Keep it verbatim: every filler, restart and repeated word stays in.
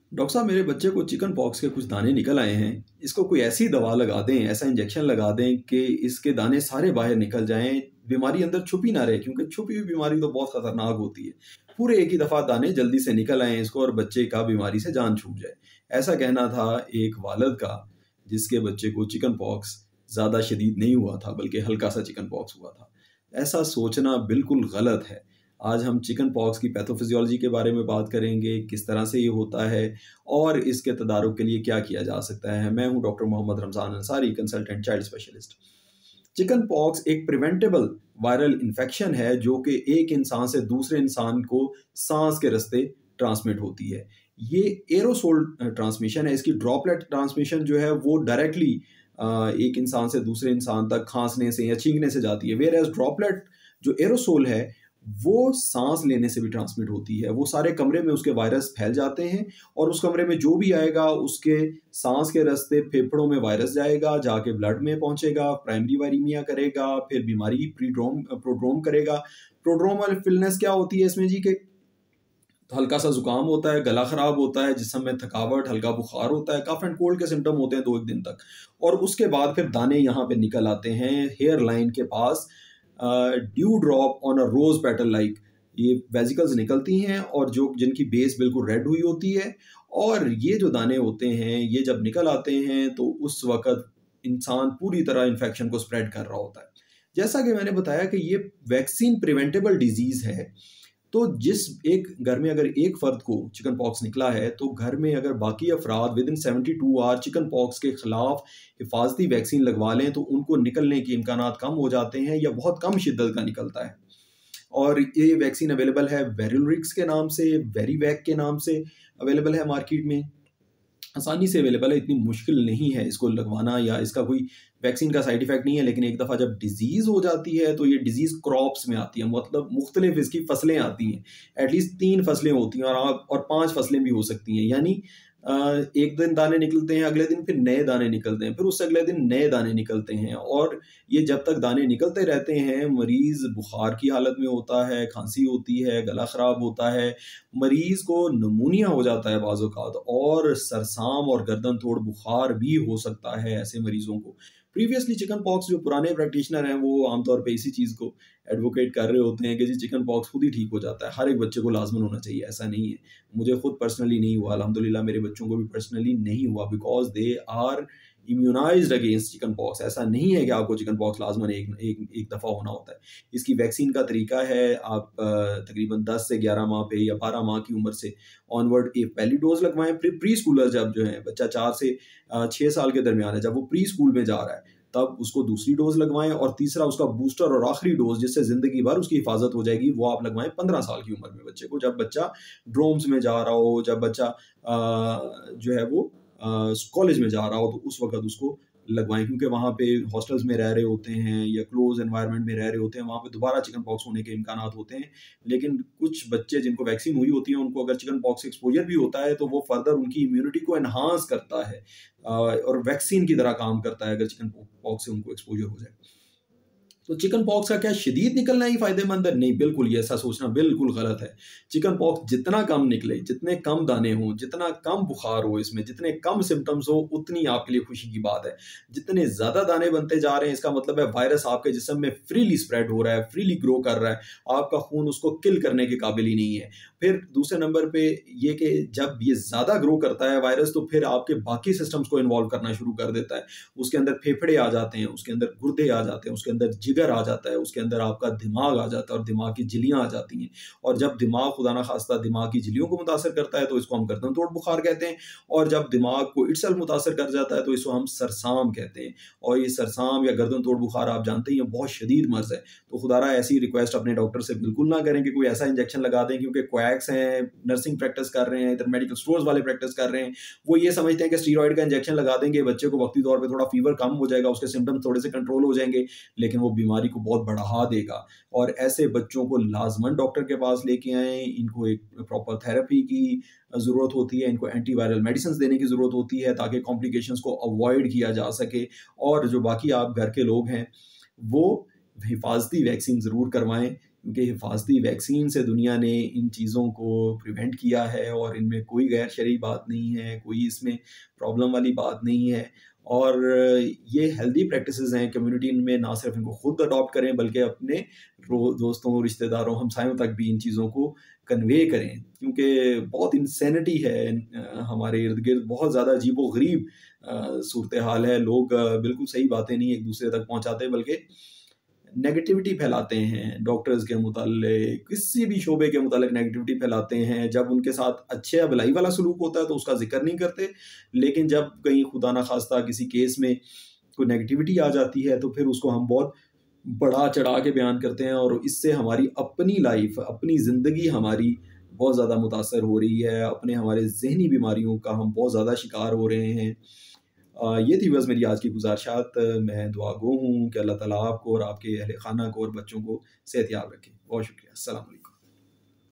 Doctor साहब, मेरे बच्चे को चिकन पॉक्स के कुछ दाने निकल आए हैं। इसको कोई ऐसी दवा लगा दें, ऐसा इंजेक्शन लगा दें कि इसके दाने सारे बाहर निकल जाएँ, बीमारी अंदर छुपी ना रहे, क्योंकि छुपी हुई बीमारी तो बहुत खतरनाक होती है। पूरे एक ही दफ़ा दाने जल्दी से निकल आएँ इसको और बच्चे का बीमारी से जान छूट जाए। ऐसा कहना था एक वालिद का, जिसके बच्चे को चिकन पॉक्स ज़्यादा शदीद नहीं हुआ था, बल्कि हल्का-सा चिकन पॉक्स हुआ था। ऐसा सोचना बिल्कुल गलत है। आज हम चिकन पॉक्स की पैथोफिज़ियोलॉजी के बारे में बात करेंगे, किस तरह से ये होता है और इसके तदारुक के लिए क्या किया जा सकता है। मैं हूँ doctor Mohammad Ramzan Ansari, consultant child specialist. Chicken pox एक प्रिवेंटेबल वायरल इन्फेक्शन है जो कि एक इंसान से दूसरे इंसान को सांस के रास्ते ट्रांसमिट होती है। ये एरोसोल ट्रांसमिशन है। इसकी ड्रॉपलेट ट्रांसमिशन जो है वो डायरेक्टली एक इंसान से दूसरे इंसान तक खांसने से या छींकने से जाती है, वेयर एज ड्रॉपलेट जो एरोसोल है वो सांस लेने से भी ट्रांसमिट होती है। वो सारे कमरे में उसके वायरस फैल जाते हैं और उस कमरे में जो भी आएगा उसके सांस के रास्ते फेफड़ों में वायरस जाएगा, जाके ब्लड में पहुंचेगा, प्राइमरी वायरीमिया करेगा, फिर बीमारी प्रीड्रोम प्रोड्रोम करेगा। प्रोड्रोमल इलनेस क्या होती है इसमें जी? के तो हल्का सा जुकाम होता है, गला खराब होता है, जिस्म में थकावट, हल्का बुखार होता है, कफ एंड कोल्ड के सिम्टम होते हैं दो एक दिन तक। और उसके बाद फिर दाने यहाँ पे निकल आते हैं हेयर लाइन के पास, dewdrop on a rose petal like. ये वेजिकल्स निकलती हैं और जो जिनकी बेस बिल्कुल रेड हुई होती है, और ये जो दाने होते हैं ये जब निकल आते हैं तो उस वक़्त इंसान पूरी तरह इन्फेक्शन को स्प्रेड कर रहा होता है। जैसा कि मैंने बताया कि ये वैक्सीन प्रिवेंटेबल डिजीज़ है, तो जिस एक घर में अगर एक फ़र्द को चिकन पॉक्स निकला है, तो घर में अगर बाकी अफ़राद within seventy two hour chicken pox के खिलाफ हिफाजती वैक्सीन लगवा लें, तो उनको निकलने के इम्कानात कम हो जाते हैं या बहुत कम शिद्दत का निकलता है। और ये वैक्सीन अवेलेबल है वेरिलरिक्स के नाम से, वेरीवैक के नाम से अवेलेबल है मार्केट में। आसानी से अवेलेबल है, इतनी मुश्किल नहीं है इसको लगवाना, या इसका कोई वैक्सीन का साइड इफ़ेक्ट नहीं है। लेकिन एक दफ़ा जब डिज़ीज़ हो जाती है तो ये डिज़ीज़ क्रॉप्स में आती है, मतलब मुख्तलिफ इसकी फसलें आती हैं। एटलीस्ट तीन फसलें होती हैं और आप और पाँच फसलें भी हो सकती हैं। यानी अ, एक दिन दाने निकलते हैं, अगले दिन फिर नए दाने निकलते हैं, फिर उससे अगले दिन नए दाने निकलते हैं, और ये जब तक दाने निकलते रहते हैं मरीज़ बुखार की हालत में होता है, खांसी होती है, गला ख़राब होता है, मरीज़ को निमोनिया हो जाता है बाज़ औक़ात, और सरसाम और गर्दन तोड़ बुखार भी हो सकता है ऐसे मरीज़ों को। प्रीवियसली चिकन पॉक्स जो पुराने प्रैक्टिशनर हैं वो आमतौर पे इसी चीज़ को एडवोकेट कर रहे होते हैं कि जी चिकन पॉक्स खुद ही ठीक हो जाता है, हर एक बच्चे को लाज़मन होना चाहिए। ऐसा नहीं है। मुझे खुद पर्सनली नहीं हुआ, अल्हम्दुलिल्लाह मेरे बच्चों को भी पर्सनली नहीं हुआ, because they are immunised against chicken pox. ऐसा नहीं है कि आपको चिकन पॉक्स लाज़मन एक एक एक दफ़ा होना होता है। इसकी वैक्सीन का तरीका है, आप अ, तकरीबन दस से ग्यारह माह पे या बारह माह की उम्र से ऑनवर्ड एक पहली डोज़ लगवाएँ। फिर प्री स्कूलर जब जो है बच्चा चार से अ, छह साल के दरमियान है, जब वो प्री स्कूल में जा रहा है, तब उसको दूसरी डोज़ लगवाएँ, और तीसरा उसका बूस्टर और आखिरी डोज़ जिससे ज़िंदगी भर उसकी हिफाज़त हो जाएगी, वो आप लगवाएँ पंद्रह साल की उम्र में बच्चे को, जब बच्चा ड्रोम्स में जा रहा हो, जब बच्चा अ, जो है वो अ, कॉलेज में जा रहा हो, तो उस वक़्त उसको लगवाएँ, क्योंकि वहाँ पे हॉस्टल्स में रह रहे होते हैं या क्लोज़ एनवायरनमेंट में रह रहे होते हैं, वहाँ पे दोबारा चिकन पॉक्स होने के इम्कानात होते हैं। लेकिन कुछ बच्चे जिनको वैक्सीन हुई होती है, उनको अगर चिकन पॉक्स एक्सपोज़र भी होता है, तो वो फर्दर उनकी इम्यूनिटी को एनहांस करता है, अ, और वैक्सीन की तरह काम करता है अगर चिकन पॉक्स से उनको एक्सपोज़र हो जाए। तो चिकन पॉक्स का क्या शदीद निकलना ही फ़ायदेमंद है? नहीं, बिल्कुल, ये ऐसा सोचना बिल्कुल गलत है। चिकन पॉक्स जितना कम निकले, जितने कम दाने हों, जितना कम बुखार हो इसमें, जितने कम सिम्पटम्स हो, उतनी आपके लिए खुशी की बात है। जितने ज़्यादा दाने बनते जा रहे हैं, इसका मतलब है वायरस आपके जिस्म में फ्रीली स्प्रेड हो रहा है, फ्रीली ग्रो कर रहा है, आपका खून उसको किल करने के काबिल ही नहीं है। फिर दूसरे नंबर पे ये कि जब ये ज़्यादा ग्रो करता है वायरस, तो फिर आपके बाकी सिस्टम्स को इन्वॉल्व करना शुरू कर देता है। उसके अंदर फेफड़े आ जाते हैं, उसके अंदर गुर्दे आ जाते हैं, उसके अंदर जिगर आ जाता है, उसके अंदर आपका दिमाग आ जाता है और दिमाग की झिल्लियाँ आ जाती हैं। और जब दिमाग खुदा ना खास्ता दिमाग की झिल्लियों को मुतासर करता है, तो इसको हम गर्दन तोड़ बुखार कहते हैं, और जब दिमाग को इटसेल्फ मुतासर कर जाता है, तो इसको हम सरसाम कहते हैं। और ये सरसाम या गर्दन तोड़ बुखार आप जानते ही हैं, बहुत शदीद मर्ज़ है। तो खुदारा ऐसी रिक्वेस्ट अपने डॉक्टर से बिल्कुल ना करें कि कोई ऐसा इंजेक्शन लगा दें, क्योंकि क्वैक्स हैं, नर्सिंग प्रैक्टिस कर रहे हैं, इधर मेडिकल स्टोर्स वाले प्रैक्टिस कर रहे हैं। वो ये समझते हैं कि स्टीरॉइड का इंजेक्शन लगा देंगे, बच्चे को वक्ती तौर पे थोड़ा फीवर कम हो जाएगा, उसके सिम्पटम्स थोड़े से कंट्रोल हो जाएंगे, लेकिन वो बीमारी को बहुत बढ़ा देगा। और ऐसे बच्चों को लाज़मन डॉक्टर के पास लेके आएँ, इनको एक प्रॉपर थेरेपी की ज़रूरत होती है, इनको एंटीवायरल मेडिसिन्स देने की ज़रूरत होती है, ताकि कॉम्प्लिकेशंस को अवॉइड किया जा सके। और जो बाकी आप घर के लोग हैं, वो हिफाज़ती वैक्सीन ज़रूर करवाएँ। क्योंकि हिफाजती वैक्सीन से दुनिया ने इन चीज़ों को प्रिवेंट किया है और इनमें कोई गैर शरई बात नहीं है, कोई इसमें प्रॉब्लम वाली बात नहीं है। और ये हेल्दी प्रैक्टिसेस हैं, कम्युनिटी में ना सिर्फ इनको खुद अडॉप्ट करें बल्कि अपने रो दोस्तों, रिश्तेदारों, हमसायों तक भी इन चीज़ों को कन्वे करें, क्योंकि बहुत इंसैनिटी है अ, हमारे इर्द-गिर्द, बहुत ज़्यादा अजीबो-गरीब अ, सूरत हाल है। लोग अ, बिल्कुल सही बातें नहीं एक-दूसरे तक पहुँचाते बल्कि नेगेटिविटी फैलाते हैं, डॉक्टर्स के मुताल्लिक, किसी भी शोबे के मुताल्लिक नेगेटिविटी फैलाते हैं। जब उनके साथ अच्छे या भलाई वाला सलूक होता है तो उसका ज़िक्र नहीं करते, लेकिन जब कहीं खुदा ना खास्ता किसी केस में कोई नेगेटिविटी आ जाती है तो फिर उसको हम बहुत बढ़ा-चढ़ा के बयान करते हैं और इससे हमारी अपनी लाइफ़, अपनी ज़िंदगी हमारी बहुत ज़्यादा मुतासर हो रही है, अपने हमारे ज़हनी बीमारियों का हम बहुत ज़्यादा शिकार हो रहे हैं। अ, ये थी बस मेरी आज की गुज़ारिशात। मैं दुआगो हूँ कि अल्लाह ताला आपको और आपके अहल खाना को और बच्चों को सेहतयाब रखे। बहुत शुक्रिया। अस्सलाम वालेकुम।